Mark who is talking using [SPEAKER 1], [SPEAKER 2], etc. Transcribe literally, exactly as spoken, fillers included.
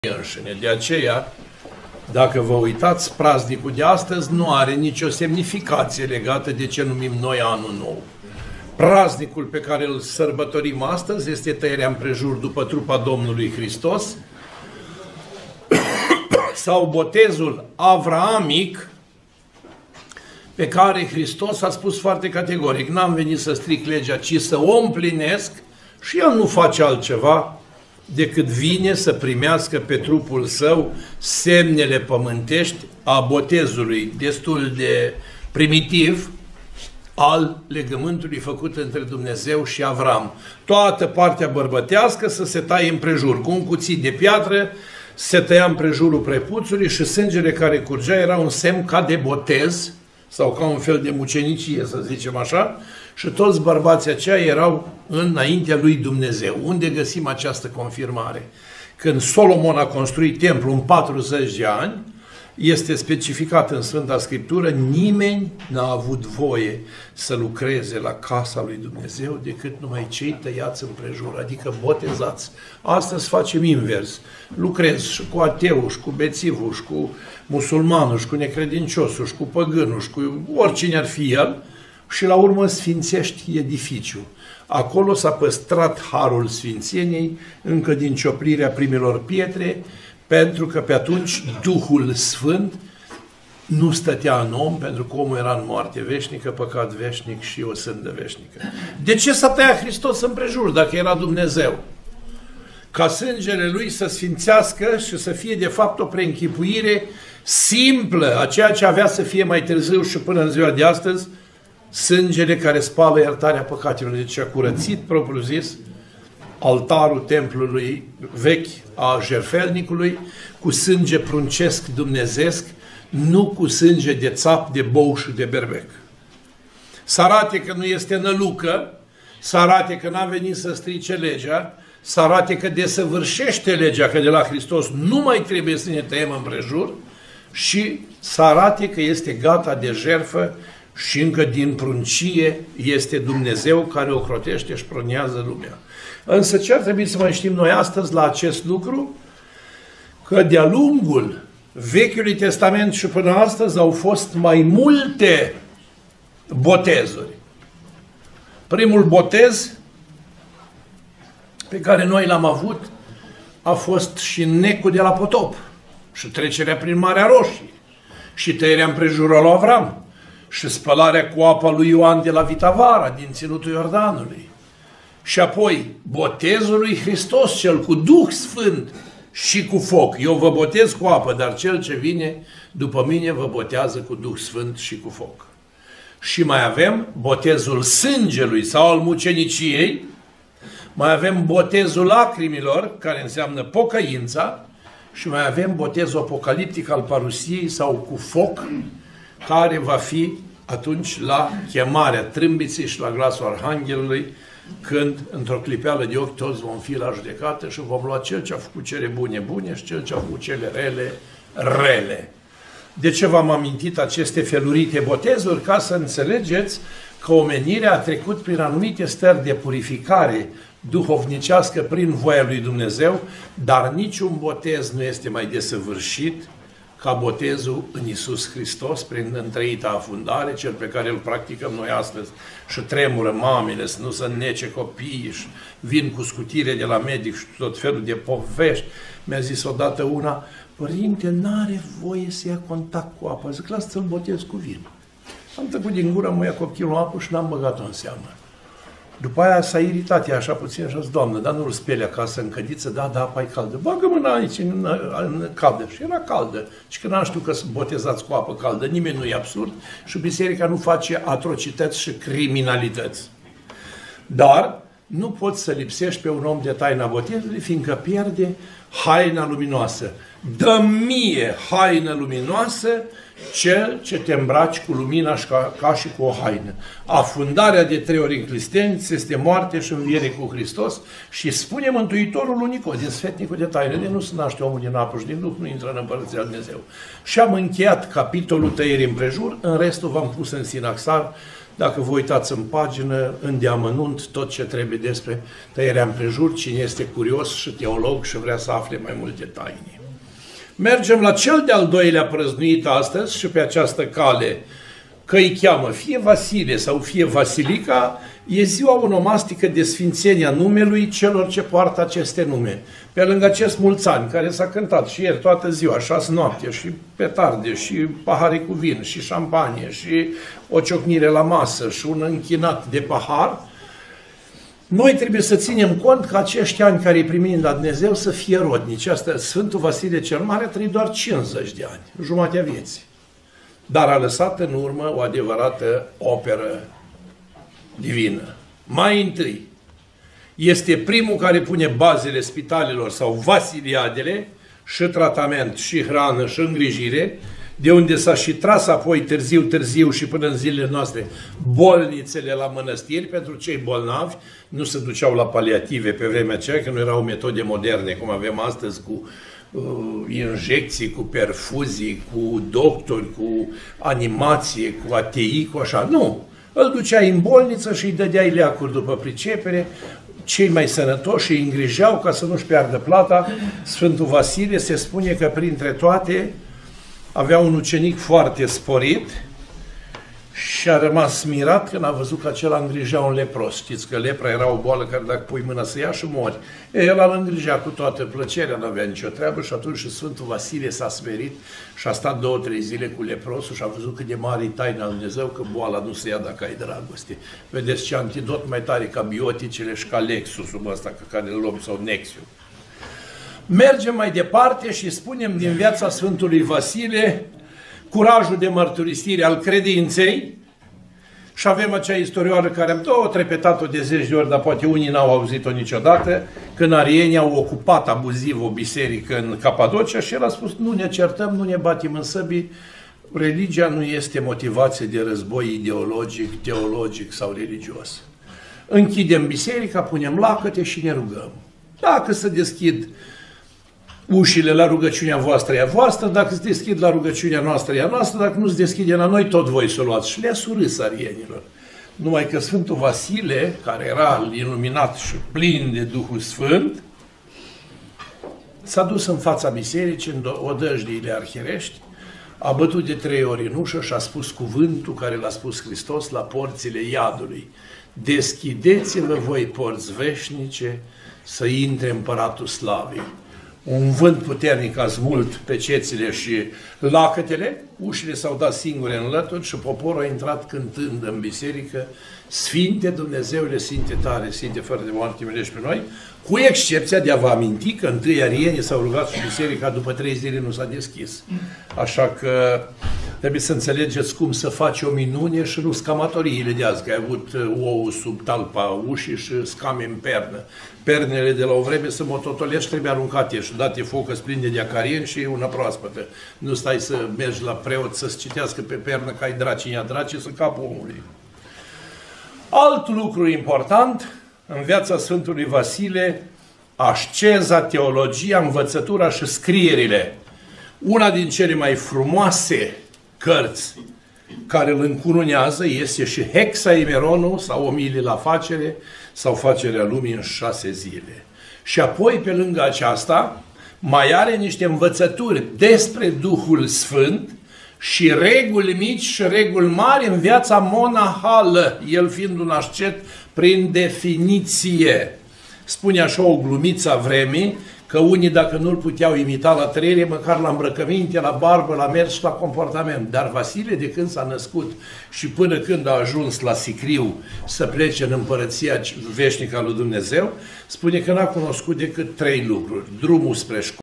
[SPEAKER 1] înșine. De aceea, dacă vă uitați, praznicul de astăzi nu are nicio semnificație legată de ce numim noi Anul Nou. Praznicul pe care îl sărbătorim astăzi este tăierea împrejur după trupa Domnului Hristos sau botezul avraamic pe care Hristos a spus foarte categoric: n-am venit să stric legea, ci să o împlinesc, și El nu face altceva decât vine să primească pe trupul său semnele pământești a botezului destul de primitiv al legământului făcut între Dumnezeu și Avram. Toată partea bărbătească să se taie împrejur. Cu un cuțit de piatră se tăia împrejurul prepuțului și sângele care curgea era un semn ca de botez sau ca un fel de mucenicie, să zicem așa, și toți bărbații aceia erau înaintea lui Dumnezeu. Unde găsim această confirmare? Când Solomon a construit templul în patruzeci de ani, este specificat în Sfânta Scriptură: nimeni n-a avut voie să lucreze la casa lui Dumnezeu decât numai cei tăiați împrejur, adică botezați. Astăzi facem invers. Lucrezi și cu ateul, și cu bețivul, și cu musulmanul, și cu necredinciosul, și cu păgânul, și cu oricine ar fi el, și la urmă sfințești edificiul. Acolo s-a păstrat harul sfințeniei încă din cioplirea primelor pietre, pentru că pe atunci Duhul Sfânt nu stătea în om, pentru că omul era în moarte veșnică, păcat veșnic și o sândă veșnică. De ce s-a tăiat Hristos împrejur dacă era Dumnezeu? Ca sângele Lui să sfințească și să fie de fapt o preînchipuire simplă a ceea ce avea să fie mai târziu și până în ziua de astăzi, sângele care spală iertarea păcatelor. Deci a curățit, propriu zis, altarul templului vechi a jertfelnicului cu sânge pruncesc dumnezeesc, nu cu sânge de țap, de bou și de berbec. Să arate că nu este nălucă, să arate că n-a venit să strice legea, să arate că desăvârșește legea, că de la Hristos nu mai trebuie să ne tăiem împrejur, și să arate că este gata de jertfă și încă din pruncie este Dumnezeu care ocrotește și pronează lumea. Însă ce ar trebui să mai știm noi astăzi la acest lucru? Că de-a lungul Vechiului Testament și până astăzi au fost mai multe botezuri. Primul botez pe care noi l-am avut a fost și necul de la potop, și trecerea prin Marea Roșie, și tăierea împrejurul lui Avram, și spălarea cu apa lui Ioan de la Vitavara, din ținutul Iordanului. Și apoi botezul lui Hristos, cel cu Duh Sfânt și cu foc. Eu vă botez cu apă, dar cel ce vine după mine vă botează cu Duh Sfânt și cu foc. Și mai avem botezul sângelui sau al muceniciei, mai avem botezul lacrimilor, care înseamnă pocăința, și mai avem botezul apocaliptic al parusiei sau cu foc, care va fi atunci la chemarea trâmbiței și la glasul Arhanghelului, când într-o clipeală de ochi toți vom fi la judecată și vom lua cel ce a făcut cele bune, bune, și cel ce a făcut cele rele, rele. De ce v-am amintit aceste felurite botezuri? Ca să înțelegeți că omenirea a trecut prin anumite stări de purificare duhovnicească prin voia lui Dumnezeu, dar niciun botez nu este mai desăvârșit ca botezul în Iisus Hristos, prin întreita afundare, cel pe care îl practicăm noi astăzi. Și tremură mamele să nu se înnece copiii și vin cu scutire de la medic și tot felul de povești. Mi-a zis odată una: părinte, n-are voie să ia contact cu apă. Zic: lasă să-l botez cu vin. Am tăcut din gură, mă ia copilul apă și n-am băgat-o în seamă. După aia s-a iritat ea așa puțin și a zis: doamnă, dar nu-l speli acasă în cădiță? Da, da, apa e caldă. Bagă mâna aici în, în caldă. Și era caldă. Și că n-am știut că sunt botezați cu apă caldă. Nimeni nu e absurd și biserica nu face atrocități și criminalități. Dar nu poți să lipsești pe un om de taina botezului, fiindcă pierde haina luminoasă. Dă mie haină luminoasă cel ce te îmbraci cu lumina și ca, ca și cu o haină. Afundarea de trei ori în Clisteni este moarte și înviere cu Hristos, și spune Mântuitorul lui Nicod, din sfetnicul de taină: de nu se naște omul din apă și din Duh, nu intră în Împărăția lui Dumnezeu. Și am încheiat capitolul tăierii împrejur, în restul v-am pus în sinaxar Dacă vă uitați în pagină, în deamănunt, tot ce trebuie despre tăierea împrejur, cine este curios și teolog și vrea să afle mai multe taine. Mergem la cel de-al doilea prăznuit astăzi și pe această cale, că îi cheamă fie Vasile sau fie Vasilica, e ziua onomastică de sfințenia numelui celor ce poartă aceste nume. Pe lângă acest mulți ani, care s-a cântat și ieri toată ziua, șase noapte, și petarde, și pahare cu vin, și șampanie, și o ciocnire la masă, și un închinat de pahar, noi trebuie să ținem cont că acești ani care îi primim la Dumnezeu să fie rodnici. Asta, Sfântul Vasile cel Mare a trăit doar cincizeci de ani, jumatea vieții. Dar a lăsat în urmă o adevărată operă divină. Mai întâi, este primul care pune bazele spitalelor sau vasiliadele, și tratament, și hrană, și îngrijire, de unde s-a și tras apoi târziu, târziu și până în zilele noastre bolnițele la mănăstiri pentru cei bolnavi. Nu se duceau la paliative pe vremea aceea, că nu erau metode moderne, cum avem astăzi, cu uh, injecții, cu perfuzii, cu doctori, cu animație, cu A T I, cu așa. Nu! Îl duceai în bolniță și îi dădeai leacuri după pricepere. Cei mai sănătoși îi îngrijeau ca să nu-și piardă plata. Sfântul Vasile se spune că printre toate avea un ucenic foarte sporit și a rămas mirat când a văzut că acela îngrija un lepros. Știți că lepra era o boală care dacă pui mâna să ia și mori. El îl îngrija cu toată plăcerea, nu avea nicio treabă și atunci Sfântul Vasile s-a smerit și a stat două, trei zile cu leprosul și a văzut cât de mare e taina lui Dumnezeu, că boala nu se ia dacă ai dragoste. Vedeți ce antidot mai tare ca bioticele și ca Lexusul ăsta pe care îl luăm, sau Nexiu. Mergem mai departe și spunem din viața Sfântului Vasile curajul de mărturisire al credinței și avem acea istorioară care am tot repetat-o de zeci de ori, dar poate unii n-au auzit-o niciodată, când arienii au ocupat abuziv o biserică în Capadocia și el a spus: nu ne certăm, nu ne batem în săbii, religia nu este motivație de război ideologic, teologic sau religios. Închidem biserica, punem lacăte și ne rugăm. Dacă se deschid ușile la rugăciunea voastră e a voastră, dacă se deschid la rugăciunea noastră e a noastră, dacă nu se deschide la noi, tot voi să o luați. Și le-a surâs arienilor. Numai că Sfântul Vasile, care era iluminat și plin de Duhul Sfânt, s-a dus în fața bisericii, în odăjdiile arhierești, a bătut de trei ori în ușă și a spus cuvântul care l-a spus Hristos la porțile iadului: deschideți-vă voi porți veșnice să intre Împăratul Slavei. Un vânt puternic a smult pecețile și lacătele, ușile s-au dat singure în lături și poporul a intrat cântând în biserică: Sfinte Dumnezeule, Sfinte tare, Sfinte fără de moarte, milește pe noi, cu excepția de a vă aminti că întâi arienii s-au rugat și biserica după trei zile nu s-a deschis. Așa că trebuie să înțelegeți cum să faci o minune și nu scamatoriile de azi, că ai avut ou sub talpa ușii și scame în pernă. Pernele de la o vreme să mototolești trebuie aruncate și date focă plin de acarien și una proaspătă. Nu stai să mergi la preot să-ți citească pe pernă că ai draci în ea draci să capul omului. Alt lucru important în viața Sfântului Vasile: asceza, teologia, învățătura și scrierile. Una din cele mai frumoase cărți care îl încununează este și Hexaemeronul sau Omilii la facere sau Facerea lumii în șase zile. Și apoi, pe lângă aceasta, mai are niște învățături despre Duhul Sfânt și reguli mici și reguli mari în viața monahală, el fiind un ascet prin definiție. Spune așa o glumiță a vremii, că unii, dacă nu-l puteau imita la trăire, măcar la îmbrăcăminte, la barbă, la mers și la comportament. Dar Vasile, de când s-a născut și până când a ajuns la sicriu să plece în împărăția veșnică a lui Dumnezeu, spune că n-a cunoscut decât trei lucruri: drumul spre școală,